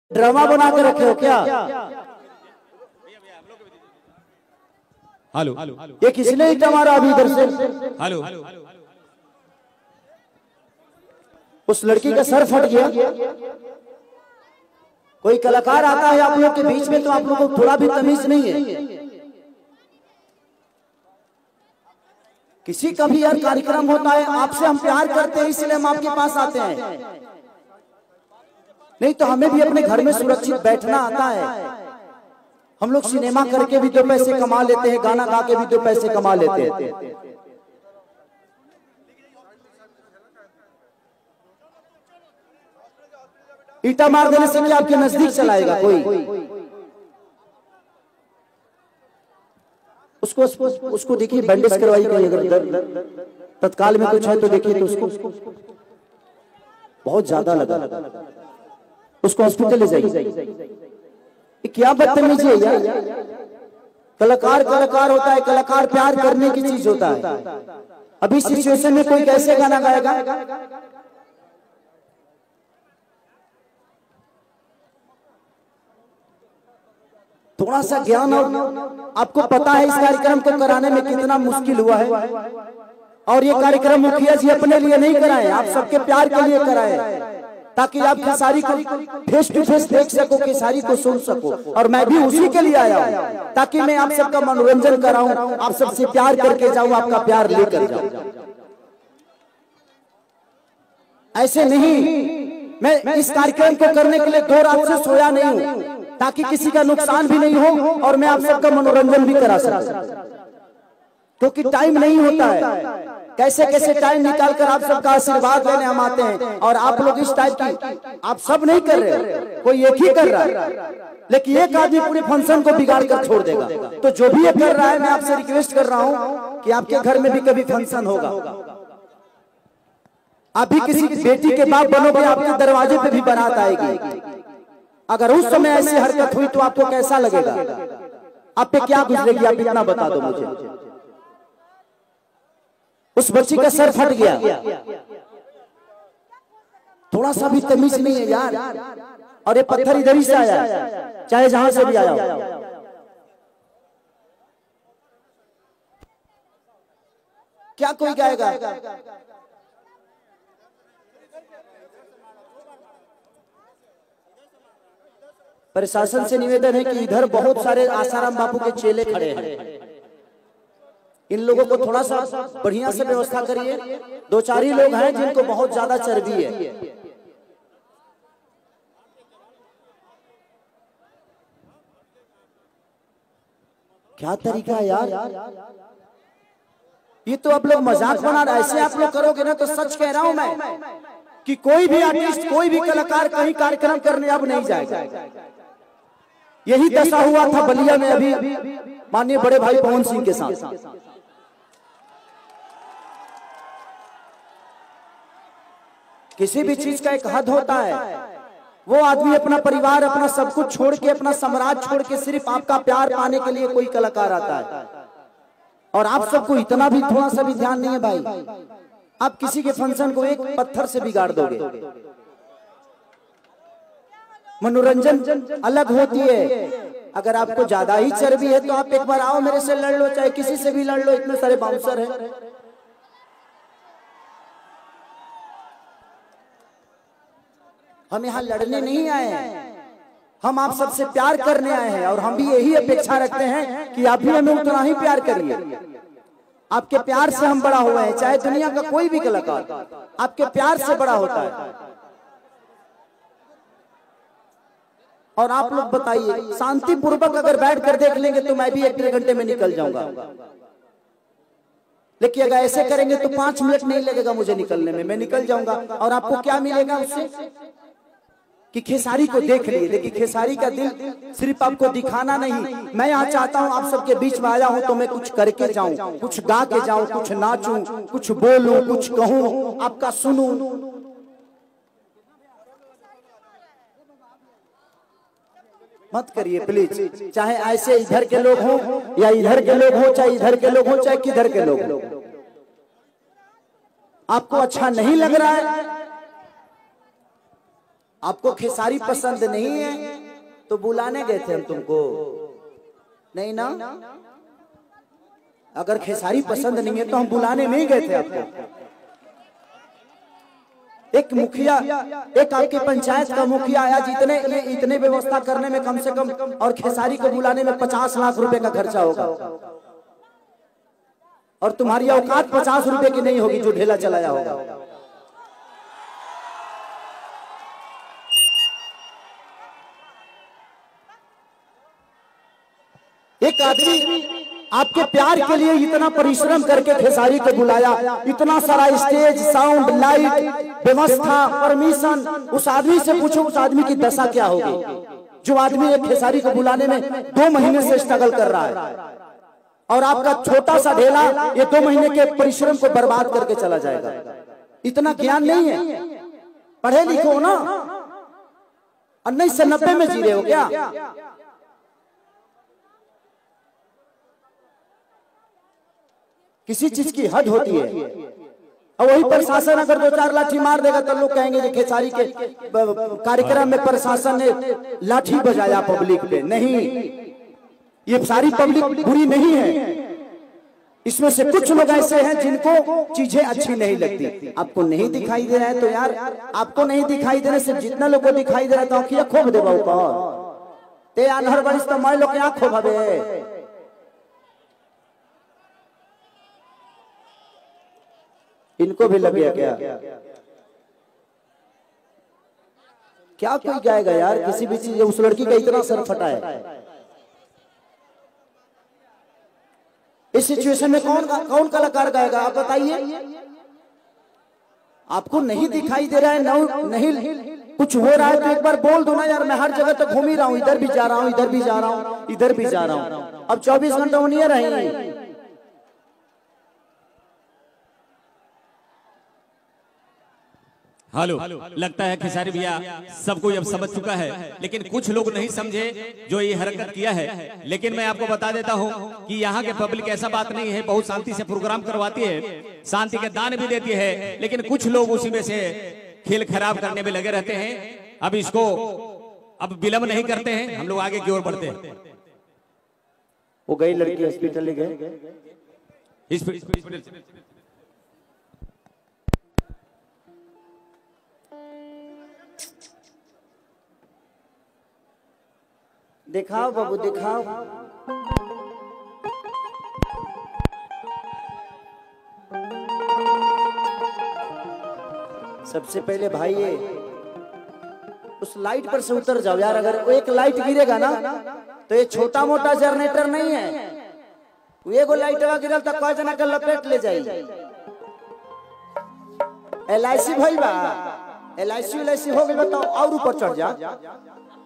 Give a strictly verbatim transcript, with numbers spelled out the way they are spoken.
Drama बना के रखे हो क्या? हेलो, ये किसने ईटा मारा अभी इधर से? हेलो, उस लड़की का सर फट गया। कोई कलाकार आता है आप लोग के बीच में तो आप लोगों को थोड़ा भी तमीज नहीं है। किसी का भी यार कार्यक्रम होता है, आपसे हम प्यार करते हैं इसलिए हम आपके पास आते हैं, नहीं तो हमें भी अपने घर में सुरक्षित बैठना आता है। हम लोग सिनेमा करके भी दो पैसे कमा लेते हैं, गाना गा के भी दो पैसे कमा लेते हैं। ईटा मार देने से क्या आपके नजदीक चलाएगा कोई? उसको उसको देखिए, बैंडेज करवाई कोई, अगर दर्द तत्काल में कुछ है तो देखिए, तो उसको बहुत ज्यादा लगा, उसको हॉस्पिटल ले जाइए। क्या बदतमीजी है यार। कलाकार कलाकार होता है, कलाकार प्यार करने की चीज होता है। अभी सिचुएशन में कोई कैसे गाना गाएगा? थोड़ा सा ज्ञान, और आपको पता है इस कार्यक्रम को कराने में कितना मुश्किल हुआ है। और ये कार्यक्रम मुखिया जी अपने लिए नहीं कराए, आप सबके प्यार के लिए कराए, ताकि आप खेसारी को फेस टू फेस देख सको, खेसारी को सुन सको। और मैं भी उसी के लिए आया हूँ, ताकि मैं आप सबका मनोरंजन कराऊं, आप सबसे प्यार करके जाऊं, आपका प्यार लेकर जाऊं। ऐसे नहीं, मैं इस कार्यक्रम को करने के लिए दो रात से सोया नहीं हूं, ताकि किसी का नुकसान भी नहीं हो और मैं आप सबका मनोरंजन भी करा सकूं, क्योंकि टाइम नहीं होता है। कैसे कैसे टाइम निकाल कर आप सबका आशीर्वाद लेने हम आते हैं, और आप लोग इस टाइप की आप सब नहीं कर रहे, कोई एक ही कर रहा है, लेकिन एक आदमी पूरे फंक्शन को बिगाड़ कर छोड़ देगा। तो जो भी ये कर रहा है, मैं आपसे रिक्वेस्ट कर रहा हूं कि आपके घर में भी कभी फंक्शन होगा, आप भी किसी बेटी के बाप बनोगे, आपके दरवाजे पे भी बारात आएगी। अगर उस समय ऐसी हरकत हुई तो आपको कैसा लगेगा? आप पे क्या गुजरेगी? आप इतना बता दो मुझे। उस बच्ची का सर फट गया, थोड़ा सा भी तमीज नहीं है यार। और ये पत्थर इधर ही से आया, चाहे जहां से भी आया हो। क्या कोई गाएगा? प्रशासन से निवेदन है कि इधर बहुत सारे आसाराम बापू के चेले खड़े हैं, इन लोगों को थोड़ा सा बढ़िया से व्यवस्था करिए। दो चार ही लोग हैं जिनको बहुत ज्यादा चर्बी है। क्या तरीका है यार, ये तो आप लोग मजाक बना रहे। ऐसे आप लोग करोगे ना तो सच कह रहा हूं मैं कि कोई भी आर्टिस्ट, कोई भी कलाकार कहीं कार्यक्रम करने अब नहीं जाएगा। यही दशा हुआ था बलिया में अभी माननीय बड़े भाई पवन सिंह के साथ। किसी भी चीज का एक हद होता है। वो आदमी अपना परिवार, अपना सब कुछ छोड़ के, अपना साम्राज्य छोड़ के सिर्फ आपका प्यार पाने के लिए कोई कलाकार आता है। और आप सबको इतना भी थोड़ा सा भी ध्यान नहीं है भाई। आप किसी के फंक्शन को एक पत्थर से बिगाड़ दोगे। मनोरंजन अलग होती है। अगर आपको ज्यादा ही चर्बी है तो आप एक बार आओ, मेरे से लड़ लो, चाहे किसी से भी लड़ लो, इतने सारे बाउंसर हैं। हम यहाँ लड़ने नहीं आए हैं, हम आप सबसे प्यार करने आए हैं। और हम भी यही अपेक्षा रखते हैं कि आप भी हमें उतना ही प्यार करिए। आपके प्यार से हम बड़ा हुए हैं, चाहे दुनिया का कोई भी कलाकार आपके प्यार से बड़ा होता है। और आप लोग बताइए, शांतिपूर्वक अगर बैठ कर देख लेंगे तो मैं भी एक डेढ़ घंटे में निकल जाऊंगा, लेकिन अगर ऐसे करेंगे तो पांच मिनट नहीं लगेगा मुझे निकलने में, मैं निकल जाऊंगा। और आपको क्या मिलेगा उससे कि खेसारी को देख लिए, लेकिन खेसारी का दिल सिर्फ आपको दिखाना नहीं। मैं यहाँ चाहता हूँ, आप सबके बीच में आया हूँ तो मैं कुछ करके जाऊं, कुछ गा के जाऊं, कुछ नाचूं, कुछ बोलूं, कुछ कहूं, आपका सुनूं। मत करिए प्लीज, चाहे ऐसे इधर के लोग हों या इधर के लोग हों, चाहे इधर के लोग हों चाहे किधर के लोग हों। आपको अच्छा नहीं लग रहा है आपको खेसारी पसंद नहीं है तो बुलाने गए थे हम तुमको, नहीं ना? अगर खेसारी पसंद नहीं है तो हम बुलाने नहीं गए थे आपको। एक मुखिया, एक आपके पंचायत का मुखिया आया, जितने ये इतने व्यवस्था करने में कम से कम और खेसारी को बुलाने में पचास लाख रुपए का खर्चा होगा, और तुम्हारी औकात पचास रुपए की नहीं होगी जो ढेला चलाया होगा। एक आदमी आपके प्यार के लिए इतना परिश्रम करके खेसारी को बुलाया, इतना सारा स्टेज, साउंड, लाइट, व्यवस्था, परमिशन, उस आदमी से पूछो उस आदमी की दशा क्या होगी जो आदमी एक खेसारी को बुलाने में दो महीने से स्ट्रगल कर रहा है, और आपका छोटा सा ढेला ये दो महीने के परिश्रम को बर्बाद करके चला जाएगा। इतना ज्ञान नहीं है, पढ़े लिखो ना, उन्नीस सौ नब्बे में जी रहे हो क्या? किसी चीज की हद होती है, और वही प्रशासन अगर दो चार लाठी मार देगा तो लोग कहेंगे कि खेसारी के कार्यक्रम में प्रशासन ने लाठी बजाया पब्लिक पे। नहीं, ये सारी पब्लिक बुरी नहीं है, इसमें से कुछ लोग ऐसे हैं जिनको चीजें अच्छी नहीं लगती। आपको नहीं दिखाई दे रहा है तो यार, आपको नहीं दिखाई दे रहा, सिर्फ जितना लोग को दिखाई दे रहा है तो आंखिया खोब देगा ऊपर ते अनहर बरिस तो मैं लोग यहाँ खोभावे। इनको भी लग गया क्या? क्या कोई गाएगा यार किसी भी चीज? उस लड़की का इतना सर फटा है, इस सिचुएशन में कौन कौन कलाकार गाएगा आप बताइए? आपको नहीं दिखाई दे रहा है, नहीं कुछ हो रहा है तो एक बार बोल दो ना यार, मैं हर जगह तो घूम ही रहा हूँ, इधर भी जा रहा हूँ, इधर भी जा रहा हूँ, इधर भी जा रहा हूँ, अब चौबीस घंटा नहीं रहे। हेलो, लगता है खेसारी भैया सब कोई अब समझ चुका है, लेकिन कुछ लोग नहीं समझे जो ये हरकत किया है। लेकिन मैं आपको बता देता हूं कि यहाँ के पब्लिक ऐसा बात नहीं है, बहुत शांति से प्रोग्राम करवाती है, शांति के दान भी देती है, लेकिन कुछ लोग उसी में से खेल खराब करने में लगे रहते हैं। अब इसको अब विलंब नहीं करते हैं, हम लोग आगे की ओर बढ़ते हैं। वो गई लड़की हॉस्पिटल गए, दिखाओ बाबू दिखाओ। सबसे पहले भाई ये उस लाइट पर से उतर जाओ यार, अगर वो एक लाइट गिरेगा ना तो ये छोटा मोटा जनरेटर नहीं है, एगो लाइट गिरल तो कई जना के लपेट ले जाई। एल आई सी भइल बा, L I C L I सी हो गई तो और ऊपर चढ़ जा।